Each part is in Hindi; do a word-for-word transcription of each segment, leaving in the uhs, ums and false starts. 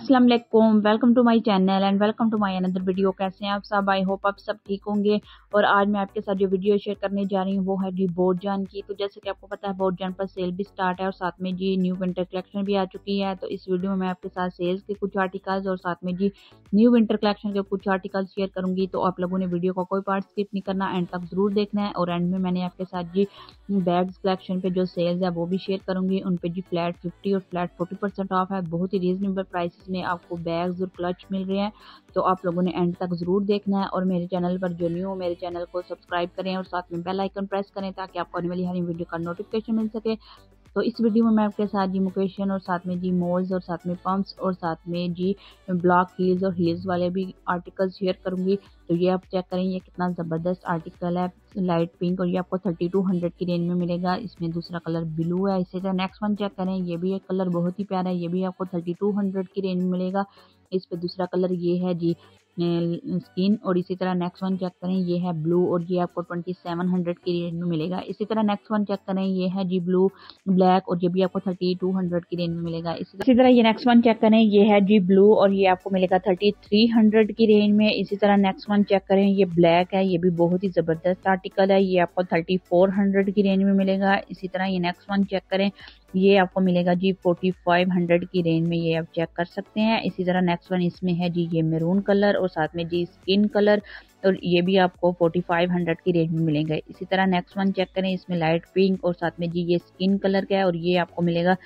अस्सलाम वालेकुम, welcome to my channel and welcome to my another video. कैसे हैं आप सब? आई होप आप सब ठीक होंगे। और आज मैं आपके साथ जो वीडियो शेयर करने जा रही हूँ वो है जी बोटजान की। तो जैसे कि आपको पता है बोटजान पर सेल भी स्टार्ट है और साथ में जी न्यू विंटर कलेक्शन भी आ चुकी है। तो इस वीडियो में मैं आपके साथ सेल्स के कुछ आर्टिकल्स और साथ में जी न्यू विंटर कलेक्शन के कुछ आर्टिकल्स शेयर करूंगी। तो आप लोगों ने वीडियो का कोई पार्ट स्किप नहीं करना, एंड तक जरूर देखना है। और एंड में मैंने आपके साथ जी बैग्स कलेक्शन पे जो सेल्स है वो भी शेयर करूंगी। उन पे जी फ्लैट फिफ्टी और फ्लैट फोर्टी परसेंट ऑफ है। बहुत ही रीजनेबल प्राइसेस में आपको बैग्स और क्लच मिल रहे हैं। तो आप लोगों ने एंड तक जरूर देखना है। और मेरे चैनल पर जो न्यू हो मेरे चैनल को सब्सक्राइब करें और साथ में बेल आइकन प्रेस करें ताकि आपको आने वाली हर वीडियो का नोटिफिकेशन मिल सके। तो इस वीडियो में मैं आपके साथ जी मुकेशन और साथ में जी मॉल्स और साथ में पंप्स और साथ में जी ब्लॉक हील्स और हील्स वाले भी आर्टिकल शेयर करूंगी। तो ये आप चेक करें, ये कितना ज़बरदस्त आर्टिकल है, लाइट पिंक, और ये आपको थर्टी टू हंड्रेड की रेंज में मिलेगा। इसमें दूसरा कलर ब्लू है। इसी तरह नेक्स्ट वन चेक करें, ये भी एक कलर बहुत ही प्यारा है, ये भी आपको थर्टी टू हंड्रेड की रेंज में मिलेगा। इस पे दूसरा कलर ये है जी स्किन। और इसी तरह नेक्स्ट वन चेक करें, ये है ब्लू और ये आपको ट्वेंटी सेवन हंड्रेड की रेंज में मिलेगा। इसी तरह नेक्स्ट वन चेक करें, ये है जी ब्लू ब्लैक और ये भी आपको थर्टी टू हंड्रेड की रेंज में मिलेगा। इसी तरह ये नेक्स्ट वन चेक करें, ये है जी ब्लू और ये आपको मिलेगा थर्टी थ्री हंड्रेड की रेंज में। इसी तरह नेक्स्ट वन चेक करें, ये ब्लैक है, ये भी बहुत ही जबरदस्त आर्टिकल है, ये आपको थर्टी फोर हंड्रेड की रेंज में मिलेगा। इसी तरह ये नेक्स्ट वन चेक करें, ये आपको मिलेगा जी फोर्टी फाइव हंड्रेड की रेंज में, ये आप चेक कर सकते हैं। इसी तरह नेक्स्ट वन इसमें है जी ये मैरून कलर और साथ में जी स्किन कलर, और ये भी आपको फोर्टी फाइव हंड्रेड की रेंज में मिलेगा। इसी तरह नेक्स्ट वन चेक करें, इसमें लाइट पिंक और साथ में जी ये स्किन कलर का है और ये आपको मिलेगा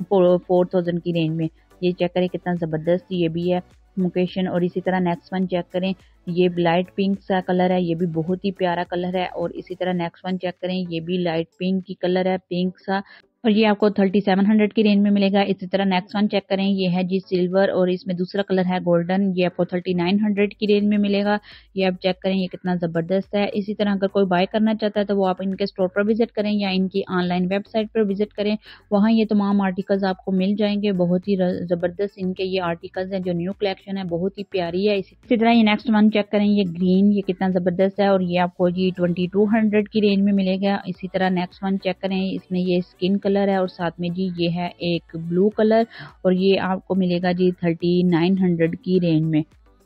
फोर थाउजेंड की रेंज में। ये चेक करें कितना ज़बरदस्त ये भी है मुकेशन। और इसी तरह नेक्स्ट वन चेक करें, ये लाइट पिंक सा कलर है, ये भी बहुत ही प्यारा कलर है। और इसी तरह नेक्स्ट वन चेक करें, ये भी लाइट पिंक की कलर है, पिंक सा, और ये आपको थर्टी सेवन हंड्रेड की रेंज में मिलेगा। इसी तरह नेक्स्ट वन चेक करें, ये है जी सिल्वर और इसमें दूसरा कलर है गोल्डन, ये आपको थर्टी नाइन हंड्रेड की रेंज में मिलेगा। ये आप चेक करें, ये कितना ज़बरदस्त है। इसी तरह अगर कोई बाय करना चाहता है तो वो आप इनके स्टोर पर विजिट करें या इनकी ऑनलाइन वेबसाइट पर विजिट करें, वहाँ ये तमाम आर्टिकल्स आपको मिल जाएंगे। बहुत ही ज़बरदस्त इनके ये आर्टिकल्स हैं, जो न्यू कलेक्शन है बहुत ही प्यारी है। इसी तरह ये नेक्स्ट वन चेक करें, ये ग्रीन, ये कितना ज़बरदस्त है और ये आपको जी ट्वेंटी टू हंड्रेड की रेंज में मिलेगा। इसी तरह नेक्स्ट वन चेक करें, इसमें ये स्किन कलर है और साथ में जी ये है एक ब्लू कलर और ये आपको मिलेगा जी थर्टी नाइन हंड्रेड की रेंज में।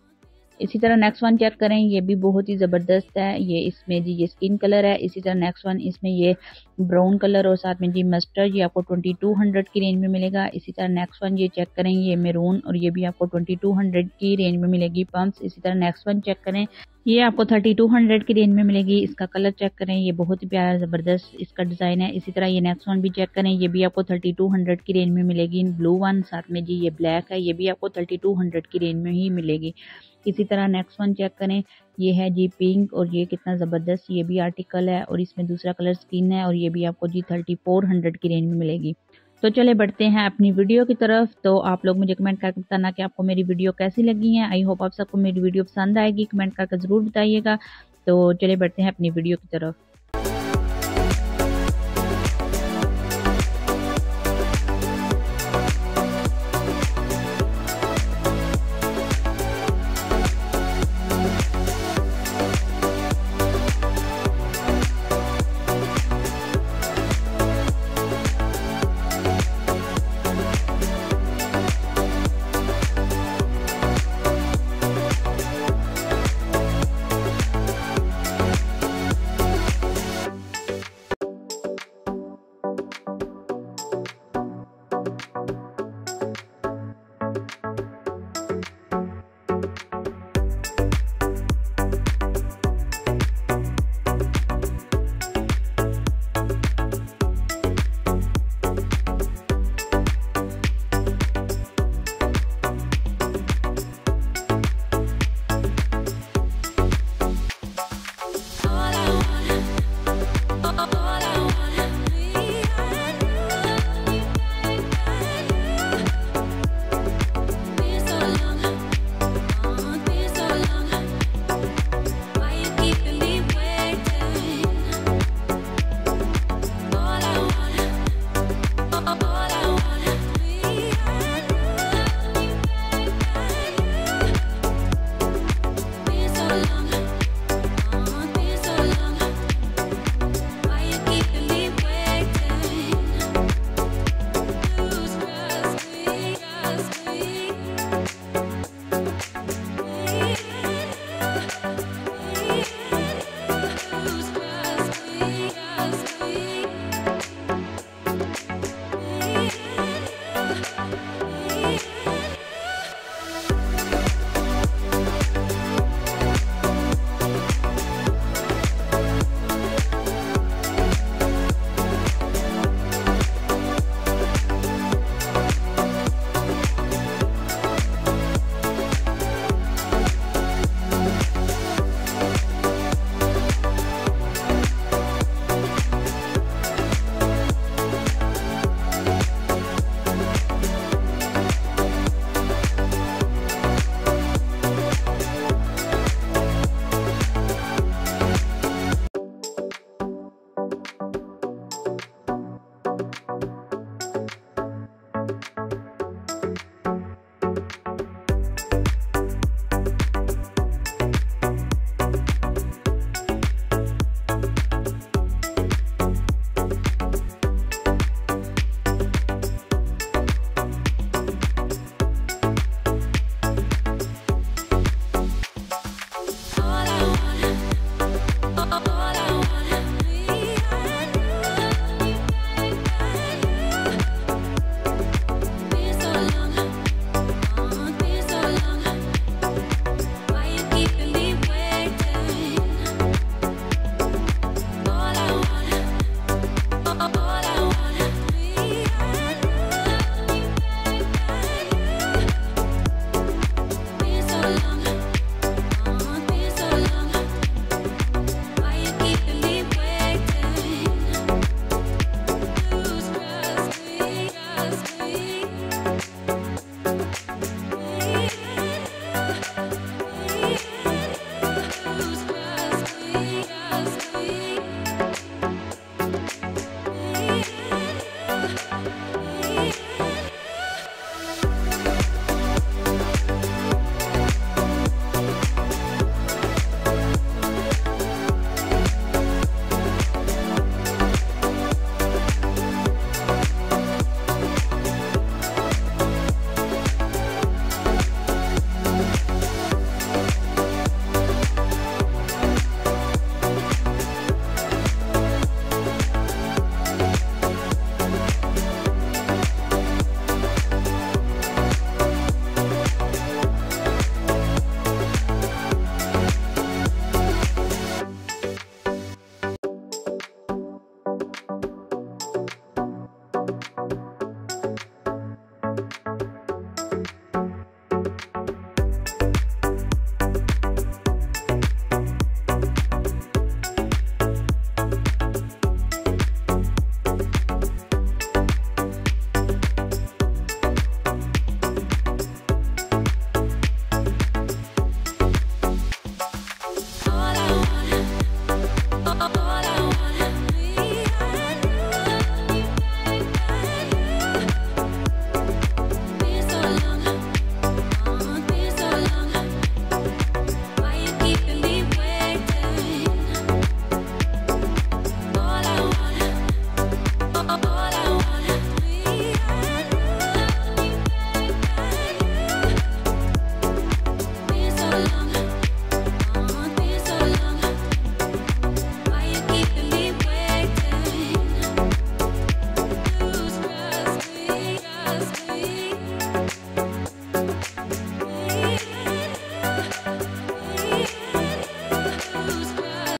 इसी तरह नेक्स्ट वन चेक करें, ये भी बहुत ही ज़बरदस्त है, ये इसमें जी ये स्किन कलर है। इसी तरह नेक्स्ट वन इसमें ये ब्राउन कलर और साथ में जी मस्टर्ड, ये आपको ट्वेंटी टू हंड्रेड की रेंज में मिलेगा। इसी तरह नेक्स्ट वन ये चेक करें, ये मैरून और ये भी आपको ट्वेंटी टू हंड्रेड की रेंज में मिलेगी पंप्स। इसी तरह नेक्स्ट वन चेक करें, ये आपको थर्टी टू हंड्रेड की रेंज में मिलेगी। इसका कलर चेक करें, ये बहुत ही प्यारा ज़बरदस्त इसका डिज़ाइन है। इसी तरह ये नेक्स्ट वन भी चेक करें, ये भी आपको थर्टी टू हंड्रेड की रेंज में मिलेगी। ब्लू वन साथ में जी ये ब्लैक है, ये भी आपको थर्टी टू हंड्रेड की रेंज में ही मिलेगी। इसी तरह नेक्स्ट वन चेक करें, ये है जी पिंक और ये कितना ज़बरदस्त ये भी आर्टिकल है और इसमें दूसरा कलर स्किन है और ये भी आपको जी थर्टी फोर हंड्रेड की रेंज में मिलेगी। तो चले बढ़ते हैं अपनी वीडियो की तरफ। तो आप लोग मुझे कमेंट करके बताना कि आपको मेरी वीडियो कैसी लगी है। आई होप आप सबको मेरी वीडियो पसंद आएगी, कमेंट करके ज़रूर बताइएगा। तो चले बढ़ते हैं अपनी वीडियो की तरफ।